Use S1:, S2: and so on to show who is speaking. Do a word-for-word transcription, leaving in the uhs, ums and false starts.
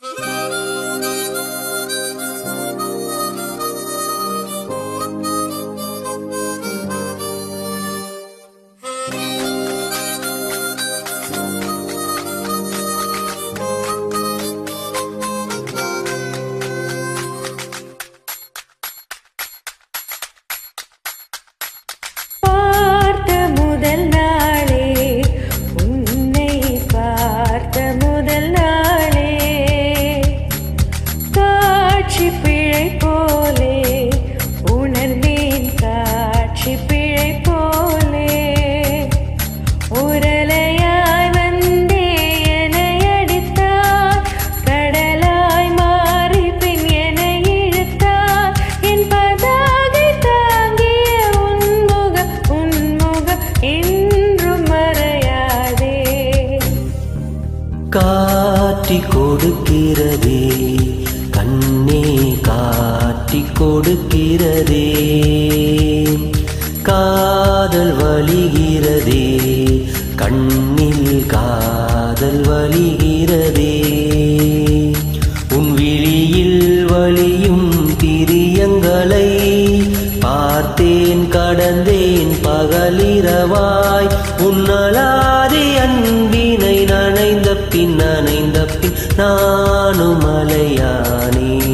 S1: காட்டி கொடுக்கிறதே கண்ணே காட்டி கொடுக்கிறதே காதல் வலிகிறதே கண்ணில் காதல் வலிகிறதே உன் விழியில் வலியும் பிரியங்களை பார்த்தேன் கடந்தேன் பகலிரவாய் உன்னலாதி அன்பினை நனைந்த பின் நனைந்த பின் நானும் மலையானே